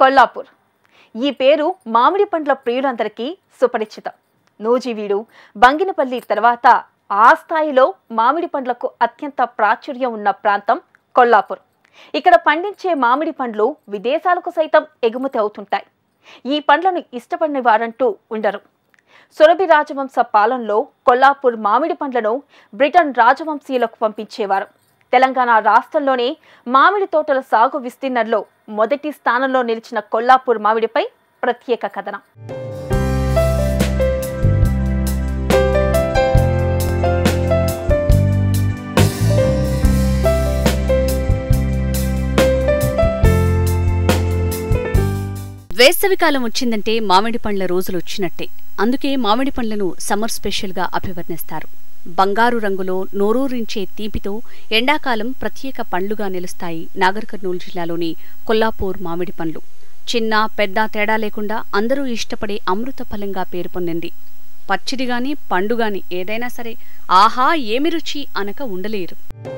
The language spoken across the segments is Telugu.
కొల్లాపూర్. ఈ పేరు మామిడి పండ్ల ప్రియులందరికీ సుపరిచితం. నూజివీడు, బంగినపల్లి తర్వాత ఆ స్థాయిలో మామిడి పండ్లకు అత్యంత ప్రాచుర్యం ఉన్న ప్రాంతం కొల్లాపూర్. ఇక్కడ పండించే మామిడి పండ్లు విదేశాలకు సైతం ఎగుమతి అవుతుంటాయి. ఈ పండ్లను ఇష్టపడిన వారంటూ ఉండరు. సురభి రాజవంశ పాలనలో కొల్లాపూర్ మామిడి పండ్లను బ్రిటన్ రాజవంశీయులకు పంపించేవారు. తెలంగాణ రాష్ట్రంలోనే మామిడి తోటల సాగు విస్తీర్ణంలో మొదటి స్థానంలో నిలిచిన కొల్లాపూర్ మామిడిపై ప్రత్యేక కథనం. వేసవికాలం వచ్చిందంటే మామిడి పండ్ల రోజులు వచ్చినట్టే. అందుకే మామిడి పండ్లను సమ్మర్ స్పెషల్గా అభివర్ణిస్తారు. బంగారు రంగులో నోరూరించే తీపితో ఎండాకాలం ప్రత్యేక పండ్లుగా నిలుస్తాయి నాగర్ కర్నూలు జిల్లాలోని కొల్లాపూర్ మామిడి పండ్లు. చిన్న పెద్ద తేడా లేకుండా అందరూ ఇష్టపడే అమృత ఫలంగా పేరు పొందింది. పచ్చిడిగాని పండుగాని ఏదైనా సరే ఆహా ఏమి రుచి అనక ఉండలేరు.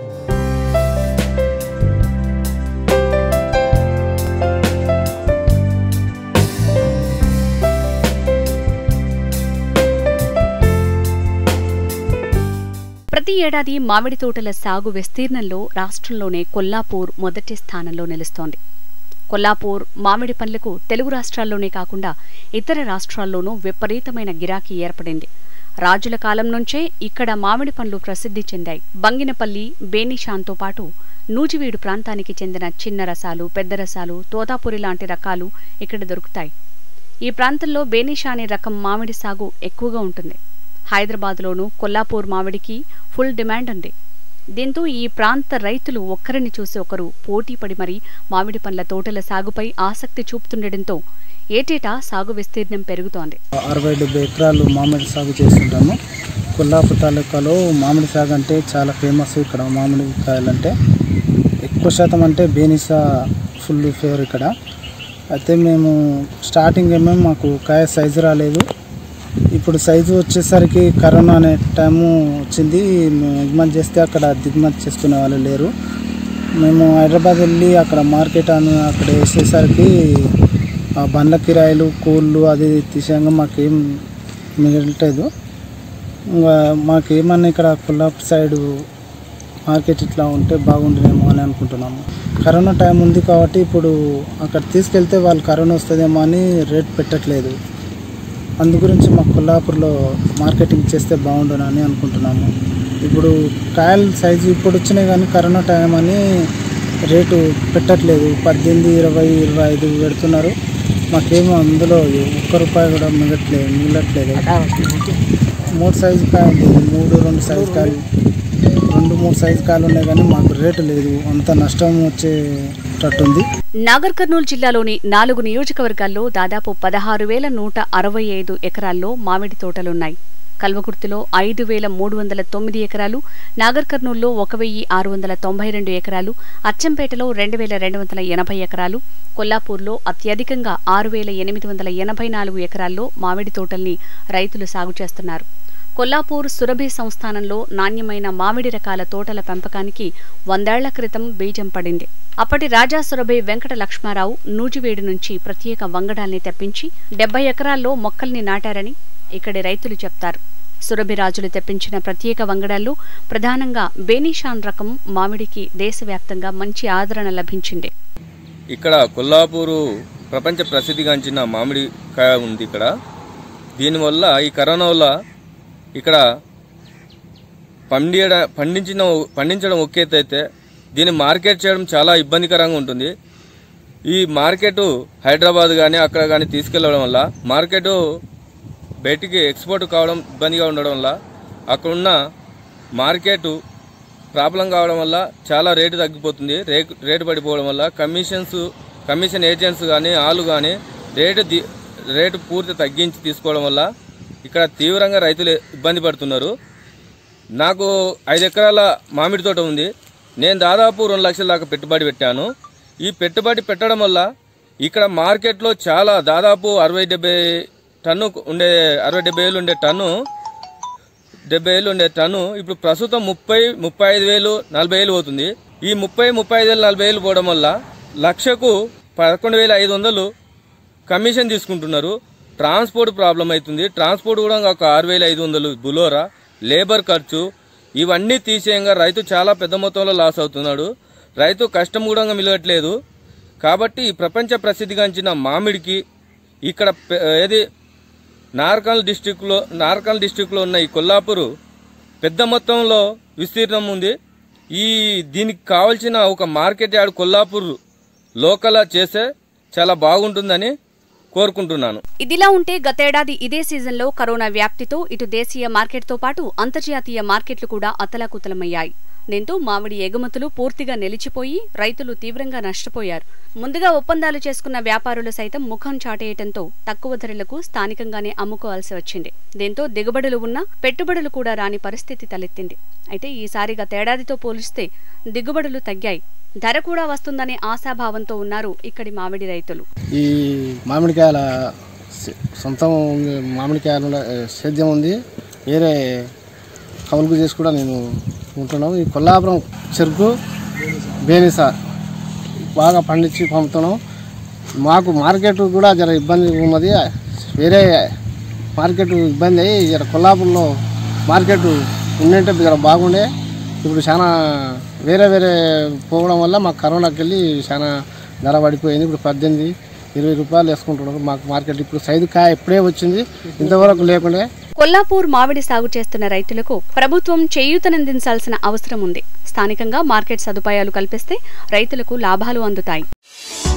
ప్రతి ఏడాది మామిడి తోటల సాగు విస్తీర్ణంలో రాష్ట్రంలోనే కొల్లాపూర్ మొదటి స్థానంలో నిలుస్తోంది. కొల్లాపూర్ మామిడి పండ్లకు తెలుగు రాష్ట్రాల్లోనే కాకుండా ఇతర రాష్ట్రాల్లోనూ విపరీతమైన గిరాకీ ఏర్పడింది. రాజుల కాలం నుంచే ఇక్కడ మామిడి పండ్లు ప్రసిద్ధి చెందాయి. బంగినపల్లి, బేనిషాన్తో పాటు నూజివీడు ప్రాంతానికి చెందిన చిన్న రసాలు, పెద్ద రసాలు, తోతాపురి లాంటి రకాలు ఇక్కడ దొరుకుతాయి. ఈ ప్రాంతంలో బేనిషానే రకం మామిడి సాగు ఎక్కువగా ఉంటుంది. హైదరాబాద్లోనూ కొల్లాపూర్ మామిడికి ఫుల్ డిమాండ్ ఉంది. దీంతో ఈ ప్రాంత రైతులు ఒక్కరిని చూసి ఒకరు పోటీపడి మరీ మామిడి పండ్ల తోటల సాగుపై ఆసక్తి చూపుతుండటంతో ఏటేటా సాగు విస్తీర్ణం పెరుగుతోంది. 60-70 ఎకరాలు మామిడి సాగు చేస్తుంటాము. కొల్లాపూర్ తాలూకాలో మామిడి సాగు అంటే చాలా ఫేమస్. ఇక్కడ మామిడి కాయలంటే ఎక్కువ శాతం అంటే బేనిసా ఫుల్ ఫేవర్ ఇక్కడ. అయితే మేము స్టార్టింగ్ మాకు కాయ సైజు రాలేదు. ఇప్పుడు సైజు వచ్చేసరికి కరోనా అనే టైము వచ్చింది. మేము ఎగుమతి చేస్తే అక్కడ దిగుమతి చేసుకునే వాళ్ళు లేరు. మేము హైదరాబాద్ వెళ్ళి అక్కడ మార్కెట్ అని అక్కడ వేసేసరికి ఆ బండ్ల కిరాయిలు, కూళ్ళు అది తీసేయంగా మాకేం మిగలట్లేదు. ఇంకా మాకేమన్నా ఇక్కడ కొల్లాపూర్ సైడు మార్కెట్ ఇట్లా ఉంటే బాగుండేమో అని అనుకుంటున్నాము. కరోనా టైం ఉంది కాబట్టి ఇప్పుడు అక్కడ తీసుకెళ్తే వాళ్ళు కరోనా వస్తుందేమో అని రేట్ పెట్టట్లేదు. అందు గురించి మా కొల్లాపూర్లో మార్కెటింగ్ చేస్తే బాగుండునని అనుకుంటున్నాము. ఇప్పుడు కాయల సైజు ఇప్పుడు వచ్చినాయి కానీ కరోనా టైం అని రేటు పెట్టట్లేదు. 18, 20, 25 పెడుతున్నారు. మాకేమో అందులో ₹1 కూడా మిగలట్లేదు. 3 సైజు కాయలు, 2 సైజు కాయలు, 2-3 సైజు కాయలు ఉన్నాయి కానీ మాకు రేటు లేదు. అంత నష్టం వచ్చేటట్టుంది. నాగర్ కర్నూలు జిల్లాలోని 4 నియోజకవర్గాల్లో దాదాపు 16,165 ఎకరాల్లో మామిడి తోటలున్నాయి. కల్వకుర్తిలో 5,309 ఎకరాలు, నాగర్ కర్నూలులో 1,692 ఎకరాలు, అచ్చంపేటలో 2,280 ఎకరాలు, కొల్లాపూర్లో అత్యధికంగా 6,884 ఎకరాల్లో మామిడి తోటల్ని రైతులు సాగు చేస్తున్నారు. కొల్లాపూర్ సురభి సంస్థానంలో నాణ్యమైన మామిడి రకాల తోటల పెంపకానికి 100 ఏళ్ల క్రితం బీజం పడింది. అప్పటి రాజా సురభి వెంకట లక్ష్మారావు నూజివీడు నుంచి ప్రత్యేక వంగడాల్ని తెప్పించి 70 ఎకరాల్లో మొక్కల్ని నాటారని ఇక్కడి రైతులు చెప్తారు. సురభి రాజులు తెప్పించిన ప్రత్యేక వంగడాల్లో ప్రధానంగా బేనిషాన్ రకం మామిడికి దేశవ్యాప్తంగా మంచి ఆదరణ లభించింది. ఇక్కడ కొల్లాపూరు ప్రపంచ ప్రసిద్ధిగాంచిన మామిడి కాయ ఉంది. ఇక్కడ దీనివల్ల ఈ కరోనా వల్ల ఇక్కడ పండించడం ఒక ఎత్తు అయితే దీన్ని మార్కెట్ చేయడం చాలా ఇబ్బందికరంగా ఉంటుంది. ఈ మార్కెట్ హైదరాబాద్ కానీ అక్కడ కానీ తీసుకెళ్లడం వల్ల మార్కెట్ బయటికి ఎక్స్పోర్ట్ కావడం ఇబ్బందిగా ఉండడం వల్ల అక్కడున్న మార్కెట్ ప్రాబ్లం కావడం వల్ల చాలా రేటు తగ్గిపోతుంది. రేటు పడిపోవడం వల్ల కమిషన్ ఏజెంట్స్ కానీ వాళ్ళు కానీ రేటు పూర్తి తగ్గించి తీసుకోవడం వల్ల ఇక్కడ తీవ్రంగా రైతులు ఇబ్బంది పడుతున్నారు. నాకు 5 ఎకరాల మామిడి తోట ఉంది. నేను దాదాపు 2 లక్షల దాకా పెట్టుబడి పెట్టాను. ఈ పెట్టుబడి పెట్టడం వల్ల ఇక్కడ మార్కెట్లో చాలా దాదాపు 60-70 టన్ను ఉండే 60-70 వేలు ఉండే టన్ను 70 వేలు ఉండే టన్ను ఇప్పుడు ప్రస్తుతం 30-35 వేలు 40 వేలు పోతుంది. ఈ 30-35 వేలు 40 వేలు పోవడం వల్ల లక్షకు 11,500 కమిషన్ తీసుకుంటున్నారు. ట్రాన్స్పోర్ట్ ప్రాబ్లం అవుతుంది. ట్రాన్స్పోర్ట్ కూడా ఒక 6,500 బులోరా, లేబర్ ఖర్చు ఇవన్నీ తీసేయంగా రైతు చాలా పెద్ద మొత్తంలో లాస్ అవుతున్నాడు. రైతు కష్టం కూడా మిలగట్లేదు. కాబట్టి ప్రపంచ ప్రసిద్ధిగాంచిన మామిడికి ఇక్కడ ఏది నార్కల్ డిస్టిక్లో ఉన్న ఈ కొల్లాపూర్ పెద్ద మొత్తంలో విస్తీర్ణం ఉంది. దీనికి కావాల్సిన ఒక మార్కెట్ యార్డ్ కొల్లాపూర్ లోకల్ చేస్తే చాలా బాగుంటుందని కోరుకుంటున్నాను. ఇదిలా ఉంటే గతేడాది ఇదే సీజన్లో కరోనా వ్యాప్తితో ఇటు దేశీయ మార్కెట్తో పాటు అంతర్జాతీయ మార్కెట్లు కూడా అతలాకుతలమయ్యాయి. దీంతో మామిడి ఎగుమతులు పూర్తిగా నిలిచిపోయి రైతులు తీవ్రంగా నష్టపోయారు. ముందుగా ఒప్పందాలు చేసుకున్న వ్యాపారులు సైతం ముఖం చాటేయటంతో తక్కువ ధరలకు స్థానికంగానే అమ్ముకోవాల్సి వచ్చింది. దీంతో దిగుబడులు ఉన్నా పెట్టుబడులు కూడా రాని పరిస్థితి తలెత్తింది. అయితే ఈసారి గతేడాదితో పోలిస్తే దిగుబడులు తగ్గాయి. ధర కూడా వస్తుందనే ఆశాభావంతో ఉన్నారు ఇక్కడి మామిడి రైతులు. ఈ మామిడికాయల సొంతం మామిడికాయల సేద్యం ఉంది. వేరే కవులుకు చేసి కూడా నేను ఉంటున్నాం. ఈ కొల్లాపురం చెరుకు బేనిసా బాగా పండించి పంపుతున్నాం. మాకు మార్కెట్ కూడా జర ఇబ్బంది ఉన్నది. వేరే మార్కెట్ ఇబ్బంది అయ్యి జర కొల్లాపురంలో మార్కెట్ ఉండింటే జర బాగుండే. ఇప్పుడు చాలా వేరే పోవడం వల్ల మాకు కరోనాకి వెళ్ళి చాలా ధర పడిపోయింది. ఇప్పుడు 18-20 రూపాయలు వేసుకుంటున్నారు మాకు మార్కెట్. ఇప్పుడు సైజు కాయ ఇప్పుడే వచ్చింది, ఇంతవరకు లేకుండే. కొల్లాపూర్ మామిడి సాగు చేస్తున్న రైతులకు ప్రభుత్వం చేయూతనందించాల్సిన అవసరం ఉంది. స్థానికంగా మార్కెట్ సదుపాయాలు కల్పిస్తే రైతులకు లాభాలు అందుతాయి.